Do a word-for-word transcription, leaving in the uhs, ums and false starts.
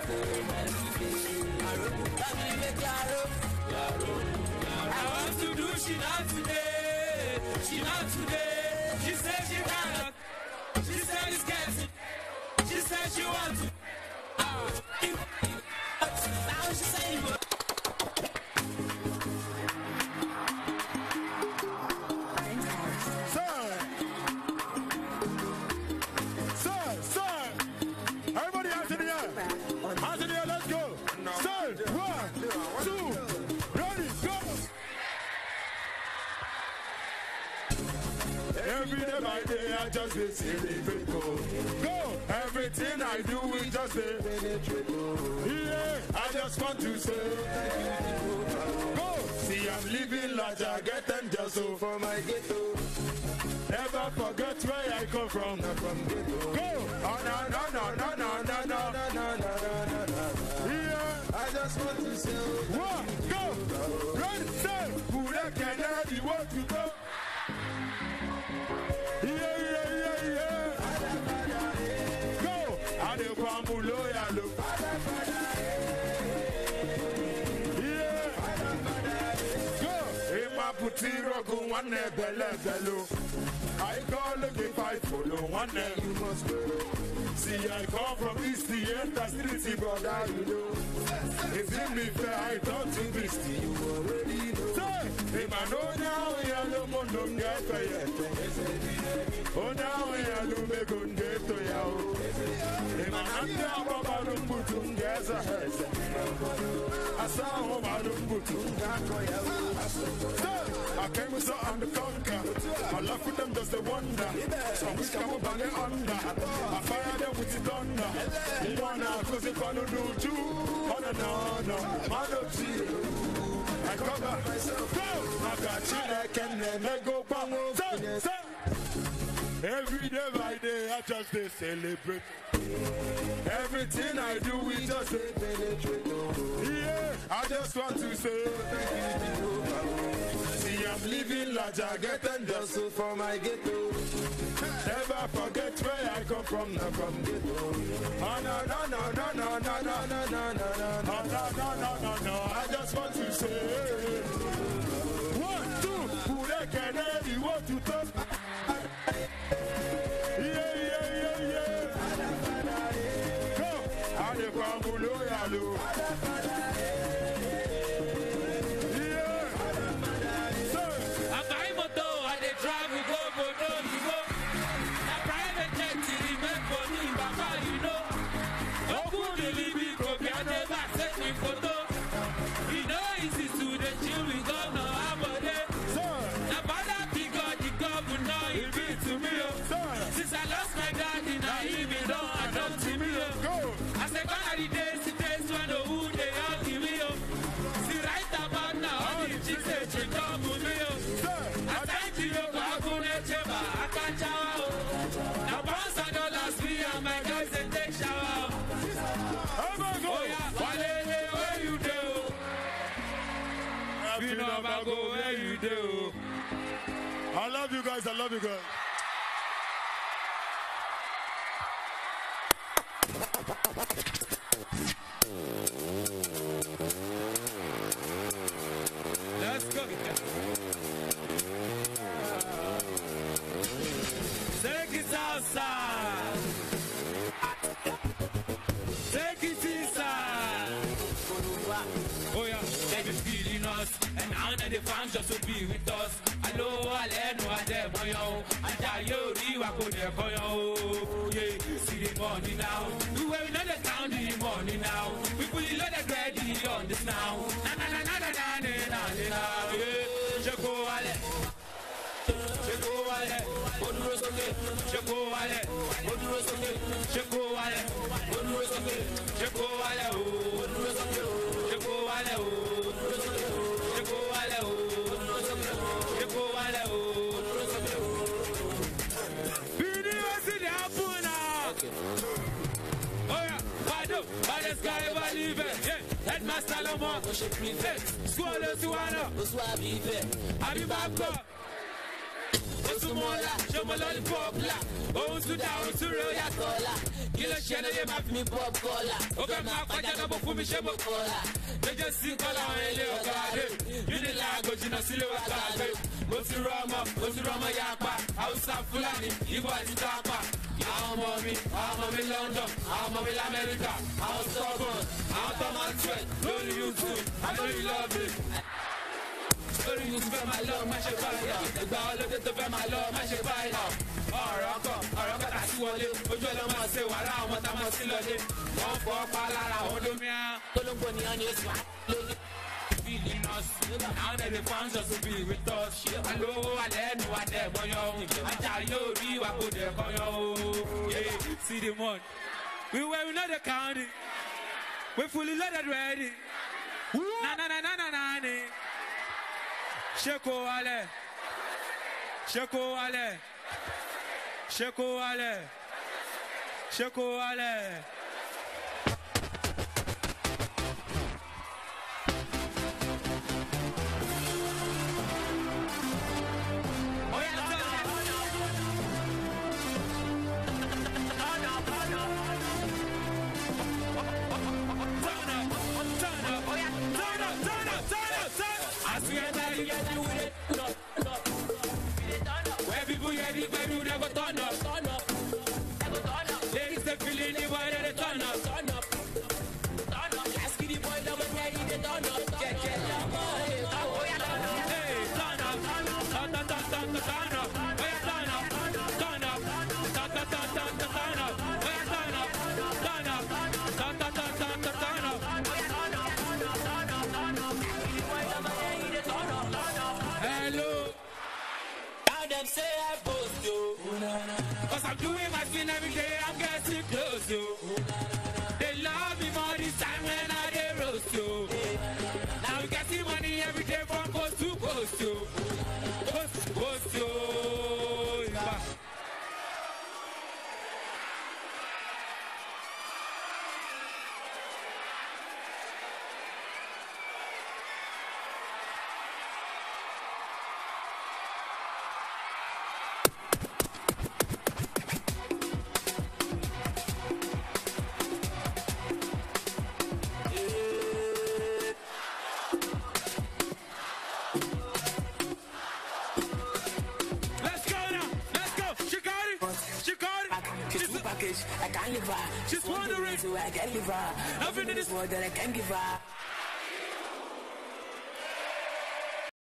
I want to do she not today. She not today. She said she cannot. She said it's getting. She said she wants to. Now she's saying. Every day by day I just dey celebrate go. Go, everything I do is just dey penetrate go. Yeah, I just want to say go. See I'm living large, I get them just so for my ghetto. Never forget where I come from. From ghetto. Go, oh no no no no no no no no no no no. Yeah, I just want to say one, go, run, say, who that can have the world to go. Yeah, yeah, yeah, yeah. Go. I dey kwambu loya lo. Yeah. Go. Ima putiro go one belle bello. I call looking fight follow one you must go. See, I come from East the enter street, brother, you know. If you me fair, I don't think this you already know. Say, if I know now, we are no more don't get fair. Oh, now we are no make on get to you. If I am down, Papa don't put on gas ahead. I saw home, I don't put on gas. I came with some on the conquer. I love with them, just a wonder. So we come bang it under. I fire them with the thunder. You wanna cause if I don't do too. Oh no no no, I don't see you. I cover myself. Go! I got you, I can never go bang. Say, every day by day, I just they celebrate. Everything I do, we just they penetrate. Yeah, I just want to say. See, I'm living large, I get them just so for my ghetto. Never forget where I come from, not from ghetto. Oh no no no no no no no no no no no no no no no no. I just want to say one, two, who they can have you want to talk. Yeah yeah yeah yeah. Go, I dey come loyal. Go where you do. I love you guys, I love you guys. Let's go. Take it outside. Take it inside. Oh yeah, they be feeding us. And now that the fans just to be with us. Hello, I let no other boy. I tell you, you are good for you. Yeah, see the money now. We will not count the money now. We put a lot of ready on this now. Na na na na na na na na na. Yeah, Joko Ale. Joko Ale. Oduro soke. Joko Ale. Oduro soke. Joko Ale. Oduro soke. Joko Ale. Oduro soke. Joko Ale. Oduro soke. Headmaster Loma, Squad Suana, I'll be back. Osumola, show my lollipop la. Oh, to down to Roya Cola. Kilo Shana, you have me pop cola. Okay, my Pajana Bufumi Shabo Cola. They just see Cola and Leo Garden. You didn't like go to Silver Garden. Go to Rama, go to Rama Yapa. House of Fulani, you was Tapa. I'm on me, I'm on me London, I'm on me America. I'm stubborn, I'm on my sweat. Don't you too, I know you love it. Don't you spend my love, my shit by now. The ball of the bed, my love, my shit by now. Alright, alright, that's what you do. You don't want to say what I want, I'm still on it. One for Palara, hold me out. Don't go near your swap. Feeling us, now that the fans just to be with us. I know I let know what they're going on. I tell you, we were good there for you. Yeah, see the one. We were not the county. We're fully loaded ready. Na na na na na na na. Sheko Ale. Sheko Ale. Sheko Ale. Sheko Ale. Say I post you, cause I'm doing my thing every day, I'm getting close you. They love me more this time when I they roast you. Now we getting money every day from coast to coast you. Coast to coast you. I can't live her. She's wondering so I can live her. Nothing in this world that I can give her.